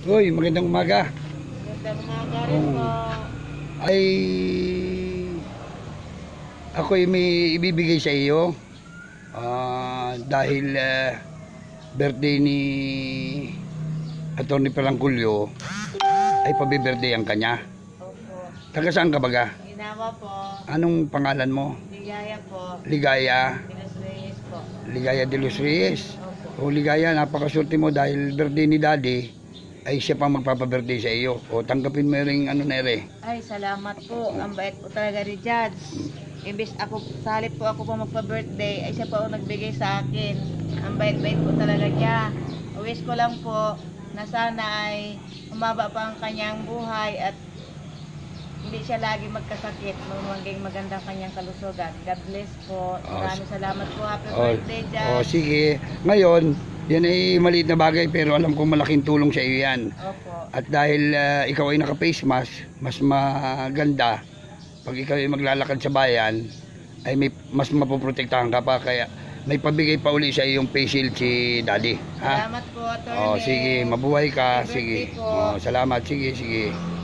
Uy, magandang umaga. Magandang umaga rin po. Ay, ako'y may ibibigay sa iyo. Dahil birthday ni Atty. Palangkulyo, ay pabi-birthday ang kanya. Opo. Taga saan ka baga? Ginawa po. Anong pangalan mo? Ligaya po. Ligaya. Pinas Reyes po. Ligaya de los Reyes. Opo. O Ligaya, napakaswerte mo dahil birthday ni Daddy ay siya pang magpapa-birthday sa iyo. O tanggapin mo ring ano na ere. Ay, salamat po. Ang bait po talaga ni Judge. Imbis ako, sa halip po ako po magpa-birthday, ay siya pa ang nagbigay sa akin. Ang bait-bait po talaga niya. Wish ko lang po na sana ay umaba pa ang kanyang buhay at hindi siya lagi magkasakit. Maging magandang kanyang kalusugan. God bless po. Maraming salamat po. Happy birthday, Judge. Sige. Ngayon, yan ay maliit na bagay pero alam kong malaking tulong sa iyo yan. Opo. At dahil ikaw ay naka-face mask, mas maganda pag ikaw ay maglalakad sa bayan ay mas mapoprotektahan ka pa, kaya may pabigay pa uli sa iyong face shield si Daddy. Ha? Salamat po, Atty. Sige, mabuhay ka. Happy Sige. birthday po. Salamat. Sige.